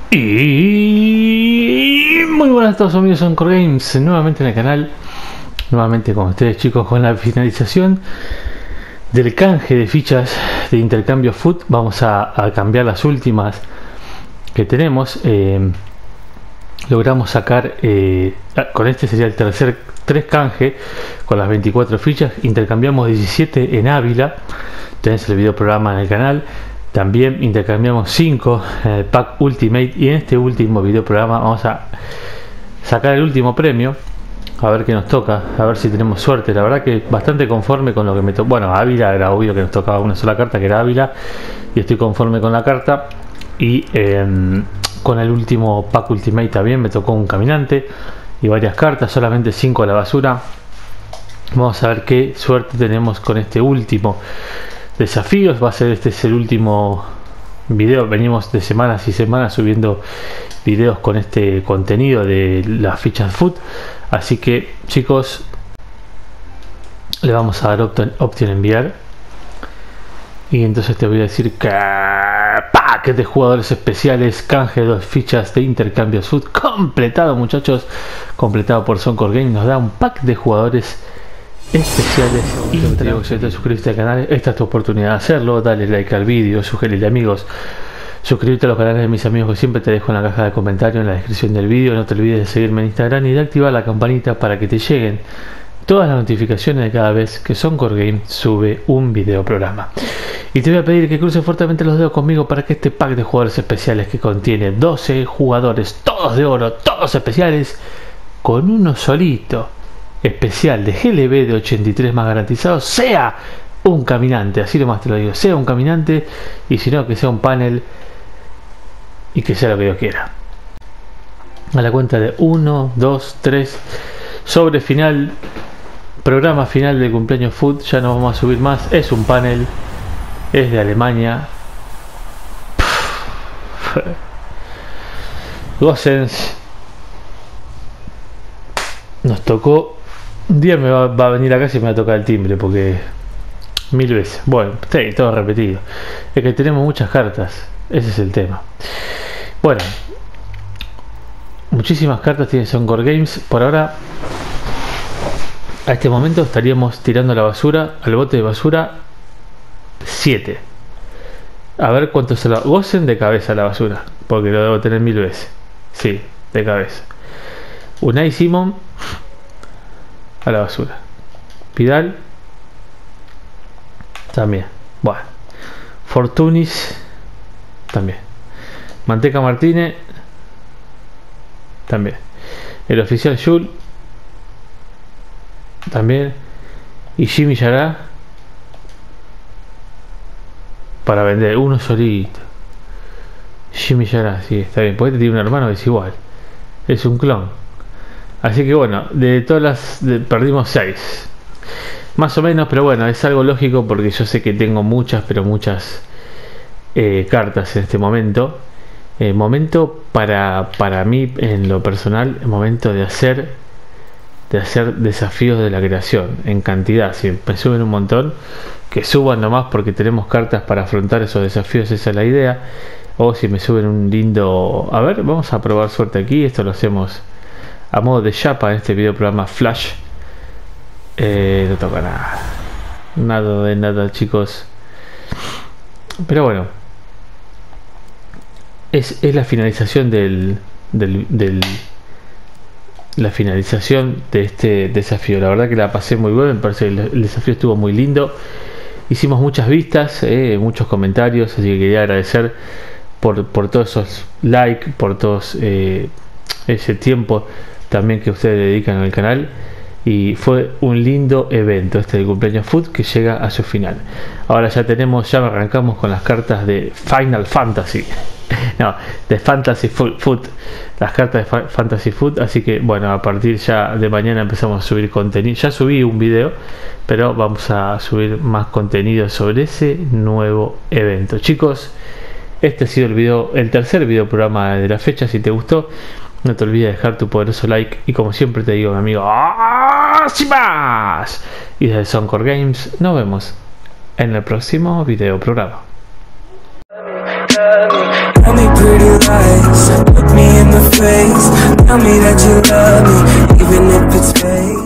Y muy buenas a todos amigos de Encore Games, nuevamente en el canal, nuevamente con ustedes chicos, con la finalización del canje de fichas de intercambio FUT. Vamos a cambiar las últimas que tenemos. Logramos sacar, con este sería el tercer 3 canje con las 24 fichas. Intercambiamos 17 en Ávila, tenés el video programa en el canal. También intercambiamos 5 en el pack Ultimate, y en este último video programa vamos a sacar el último premio, a ver qué nos toca, a ver si tenemos suerte. La verdad que bastante conforme con lo que me tocó. Bueno, Ávila era obvio que nos tocaba una sola carta, que era Ávila, y estoy conforme con la carta. Y con el último pack Ultimate también me tocó un caminante y varias cartas, solamente 5 a la basura. Vamos a ver qué suerte tenemos con este último desafíos. Va a ser, este es el último video. Venimos de semanas y semanas subiendo videos con este contenido de las fichas FUT, así que chicos, le vamos a dar option enviar, y entonces te voy a decir que pack de jugadores especiales, canje de 2 fichas de intercambio FUT completado, muchachos, completado por Encore Games. Nos da un pack de jugadores especiales. Y te digo que si te suscribiste al canal, esta es tu oportunidad de hacerlo. Dale like al vídeo, sugerirle amigos, suscríbete a los canales de mis amigos que siempre te dejo en la caja de comentarios, en la descripción del vídeo. No te olvides de seguirme en Instagram y de activar la campanita para que te lleguen todas las notificaciones de cada vez que Encore Games sube un video programa. Y te voy a pedir que cruces fuertemente los dedos conmigo para que este pack de jugadores especiales, que contiene 12 jugadores, todos de oro, todos especiales, con uno solito especial de GLB de 83 más garantizado, sea un caminante. Así nomás te lo digo, sea un caminante, y si no, que sea un panel, y que sea lo que Dios quiera. A la cuenta de 1, 2, 3, sobre final, programa final del cumpleaños FUT. Ya no vamos a subir más. Es un panel, es de Alemania. Gossens. Nos tocó. Un día me va a venir acá y me va a tocar el timbre, porque 1000 veces. Bueno, sí, todo repetido. Es que tenemos muchas cartas, ese es el tema. Bueno, muchísimas cartas tiene Encore Games. Por ahora, a este momento estaríamos tirando a la basura, al bote de basura, 7. A ver cuánto se lo gocen de cabeza a la basura, porque lo debo tener 1000 veces. Sí, de cabeza. Unai Simon a la basura. Vidal también. Bueno, Fortunis también. Manteca Martínez también. El oficial Jules también. Y Jimmy Yará para vender uno solito. Jimmy Yará, sí, está bien. Porque tiene un hermano que es igual, es un clon. Así que bueno, de todas las perdimos 6 más o menos, pero bueno, es algo lógico porque yo sé que tengo muchas, pero muchas cartas en este momento. Momento para mí, en lo personal, momento de hacer desafíos de la creación en cantidad. Si me suben un montón, que suban nomás, porque tenemos cartas para afrontar esos desafíos, esa es la idea. O si me suben un lindo, a ver, vamos a probar suerte aquí. Esto lo hacemos a modo de chapa en este video programa Flash. No toca nada de nada, chicos, pero bueno, es la finalización la finalización de este desafío. La verdad que la pasé muy bien, me parece que el desafío estuvo muy lindo. Hicimos muchas vistas, muchos comentarios, así que quería agradecer por todos esos likes, por todos ese tiempo también que ustedes dedican al canal. Y fue un lindo evento este del cumpleaños FUT, que llega a su final. Ahora ya arrancamos con las cartas de Final Fantasy. No, de Fantasy FUT. Las cartas de Fantasy FUT. Así que bueno, a partir ya de mañana empezamos a subir contenido. Ya subí un video, pero vamos a subir más contenido sobre ese nuevo evento. Chicos, este ha sido el tercer video programa de la fecha. Si te gustó, no te olvides de dejar tu poderoso like, y como siempre te digo, mi amigo, ¡sin más! Y desde Encore Games nos vemos en el próximo video programa. lies. Look me in the face, tell me that you love me, even if it's fake.